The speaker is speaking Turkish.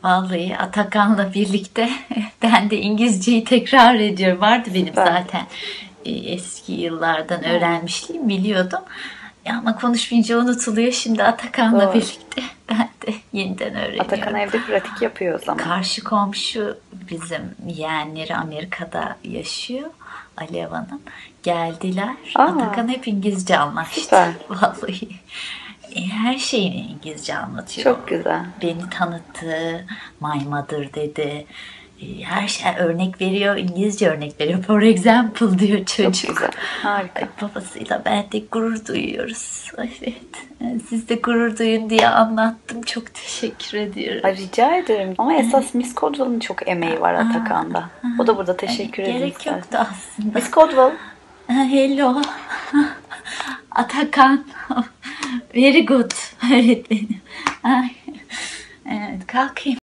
Vallahi Atakan'la birlikte ben de İngilizceyi tekrar ediyorum. Vardı benim Süper. zaten eski yıllardan Hı, öğrenmişliğim, biliyordum. Ya ama konuşmayınca unutuluyor. Şimdi Atakan'la doğru. birlikte ben de yeniden Atakan öğreniyorum. evde pratik yapıyor o zaman. Karşı komşu bizim yeğenleri Amerika'da yaşıyor. Alev Hanım. Geldiler. Aa, Atakan hep İngilizce anlaştı. süper. Vallahi. Her şeyini İngilizce anlatıyor. Çok güzel. Beni tanıttı. My mother dedi. Her şey örnek veriyor. İngilizce örnek veriyor. For example diyor Çok çocuk. güzel. Harika. Ay, babasıyla ben de gurur duyuyoruz. Evet. Siz de gurur duyun diye anlattım. Çok teşekkür ediyorum. Ay, rica ederim. Ama esas Miss Codwell'ın çok emeği var Atakan'da. O da burada Yani teşekkür edin gerek ister. yoktu aslında. Miss Codwell. Hello. Atakan. Very good öğretmenim. Ay, evet, kalkayım.